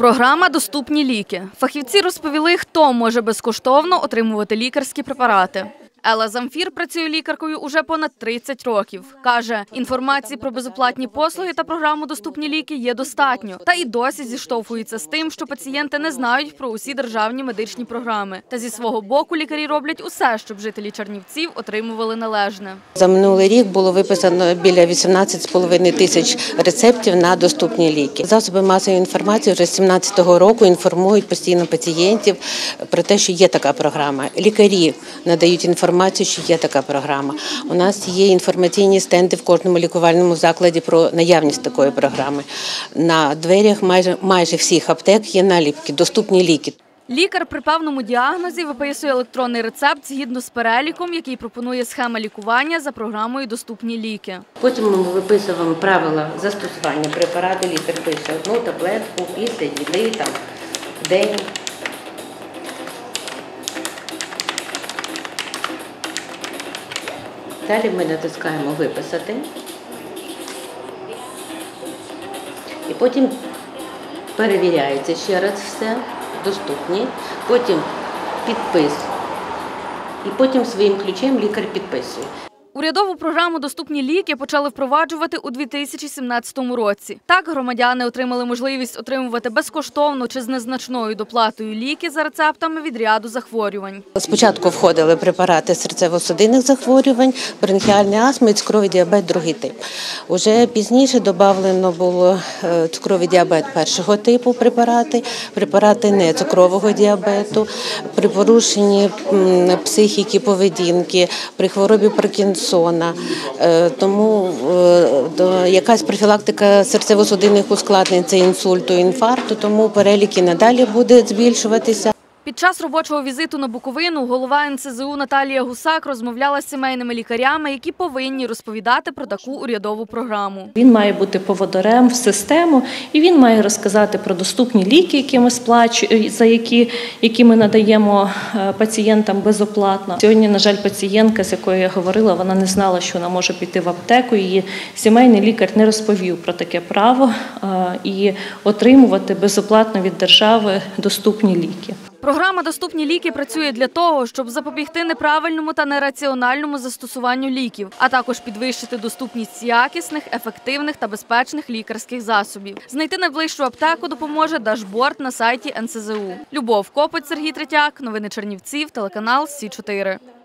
Програма «Доступні ліки». Фахівці розповіли, хто може безкоштовно отримувати лікарські препарати. Елла Замфір працює лікаркою уже понад 30 років. Каже, інформації про безоплатні послуги та програму «Доступні ліки» є достатньо. Та і досі зіштовхуються з тим, що пацієнти не знають про усі державні медичні програми. Та зі свого боку лікарі роблять усе, щоб жителі Чернівців отримували належне. За минулий рік було виписано біля 18,5 тисяч рецептів на доступні ліки. Засоби масової інформації вже з 2017 року інформують постійно пацієнтів про те, що є така програма. Лікарі надають інформацію, що є така програма. У нас є інформаційні стенди в кожному лікувальному закладі про наявність такої програми. На дверях майже всіх аптек є наліпки «Доступні ліки». Лікар при певному діагнозі виписує електронний рецепт згідно з переліком, який пропонує схема лікування за програмою «Доступні ліки». Потім ми виписуємо правила застосування препарату. Лікар пише одну таблетку після їди в день. Далі ми натискаємо «Виписати» і потім перевіряється ще раз все, доступні, потім підпис і потім своїм ключем лікар підписує. Урядову програму «Доступні ліки» почали впроваджувати у 2017 році. Так, громадяни отримали можливість отримувати безкоштовно чи з незначною доплатою ліки за рецептами від ряду захворювань. Спочатку входили препарати серцево-судинних захворювань, бронхіальний астма і цукровий діабет другий тип. Уже пізніше додано було цукровий діабет першого типу препарати не цукрового діабету, при порушенні психіки, поведінки, при хворобі Паркінсона. Тому якась профілактика серцево-судинних ускладнень – це інсульту, інфаркту, тому перелік і надалі буде збільшуватися. Під час робочого візиту на Буковину голова НСЗУ Наталія Гусак розмовляла з сімейними лікарями, які повинні розповідати про таку урядову програму. Він має бути поводирем в систему і він має розказати про доступні ліки, які ми сплачуємо, які ми надаємо пацієнтам безоплатно. Сьогодні, на жаль, пацієнтка, з якою я говорила, вона не знала, що вона може піти в аптеку. Її сімейний лікар не розповів про таке право і отримувати безоплатно від держави доступні ліки. Програма «Доступні ліки» працює для того, щоб запобігти неправильному та нераціональному застосуванню ліків, а також підвищити доступність якісних, ефективних та безпечних лікарських засобів. Знайти найближчу аптеку допоможе дашборд на сайті НСЗУ. Любов Копоть, Сергій Третяк. Новини Чернівців, телеканал СІ 4.